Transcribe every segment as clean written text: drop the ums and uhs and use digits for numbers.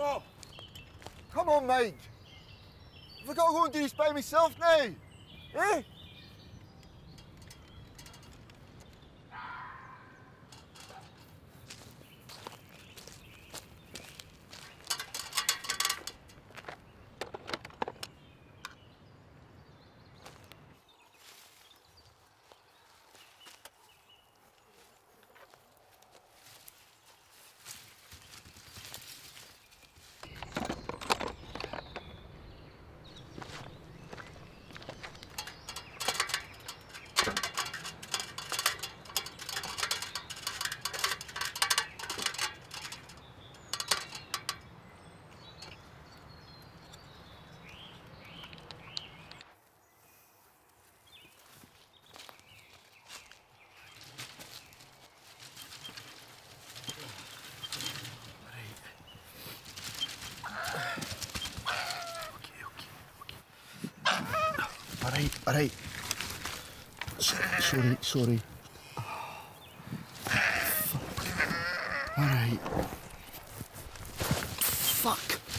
Rob! Come on, mate! Have I got to go and do this by myself now? Eh? All right. Sorry. All right. Fuck.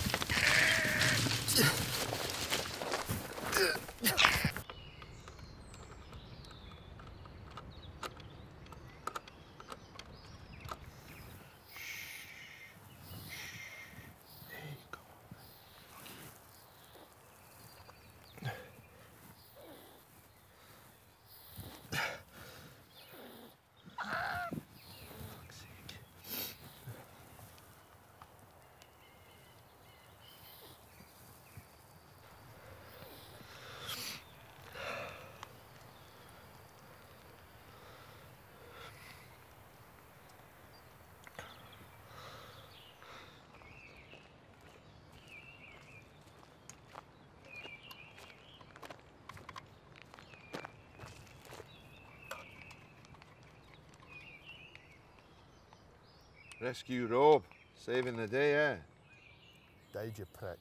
Rescue Rob, saving the day, eh? Died, you prick.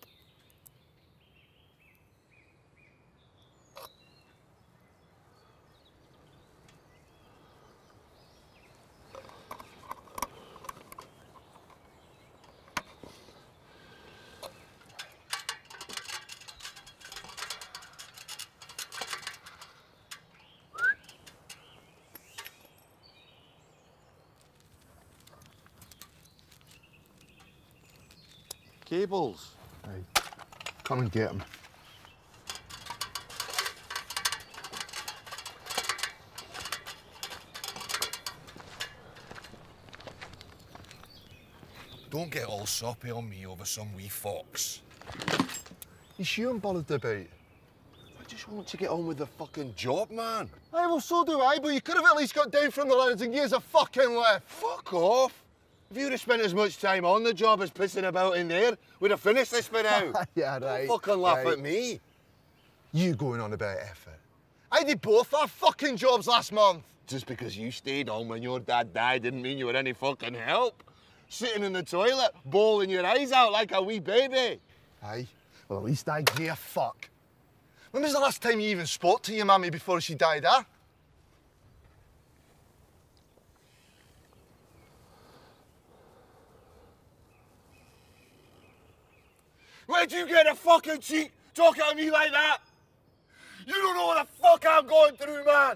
Cables. Right. Come and get them. Don't get all soppy on me over some wee fox. You sure I'm bothered about? I just want to get on with the fucking job, man. Aye, well, so do I, but you could have at least got down from the ladders and gave us a fucking lift. Fuck off. If you'd have spent as much time on the job as pissing about in there, we'd have finished this bit out. Yeah, right. Don't fucking laugh right. at me. You going on about effort. I did both our fucking jobs last month. Just because you stayed on when your dad died didn't mean you were any fucking help. Sitting in the toilet, bawling your eyes out like a wee baby. Aye, well, at least I gave a fuck. When was the last time you even spoke to your mammy before she died, huh? Where'd you get a fucking cheek talking to me like that? You don't know what the fuck I'm going through, man.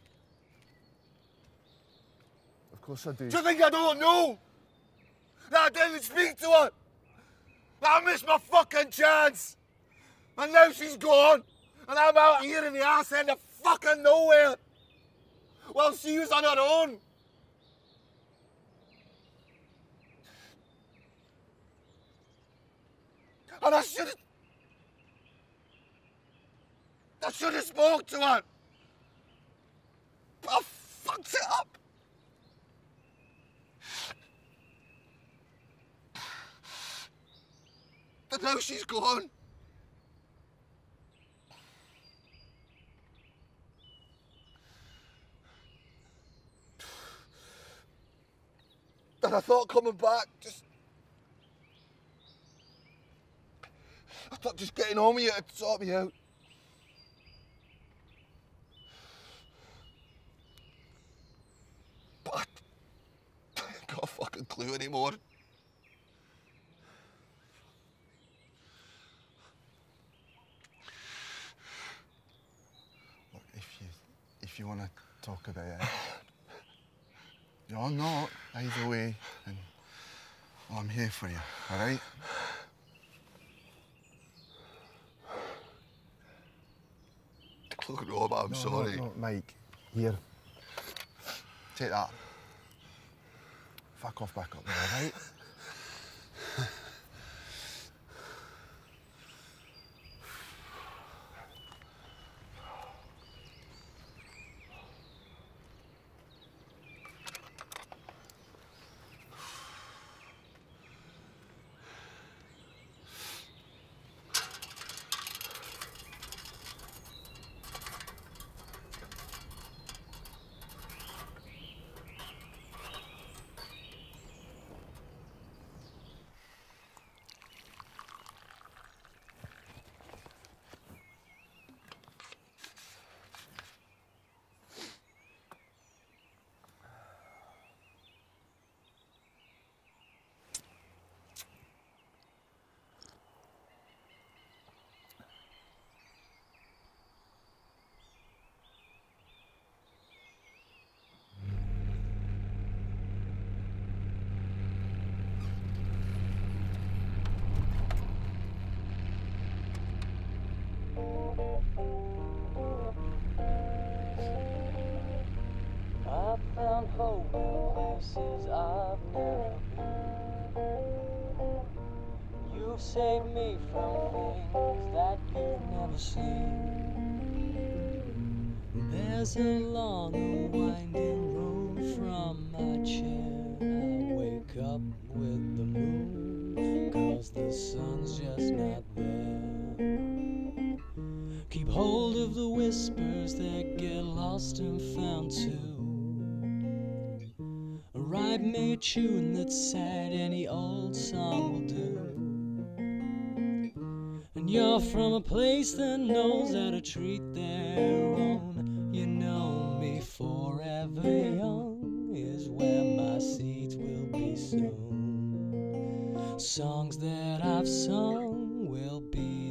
Of course I do. Do you think I don't know? That I didn't speak to her? That I missed my fucking chance? And now she's gone, and I'm out here in the arse end of fucking nowhere. Well, she was on her own. And I should have spoke to her. But I fucked it up. But now she's gone. And I thought coming back, I thought just getting on with you would sort me out. But I ain't got a fucking clue anymore. if you want to talk about it. You're not, either way, and I'm here for you, all right? Look, Rob, I'm sorry. No, Mike, here. Take that. Fuck off back up there, all right? I found hope in places I've never been. You've saved me from things that you've never seen. There's a long and winding road from my chair. I wake up with the moon, 'cause the sun's just not there. Keep hold of the whispers that get lost and found too. Write me a tune that's sad, any old song will do. And you're from a place that knows how to treat their own. You know me, forever young is where my seat will be soon. Songs that I've sung will be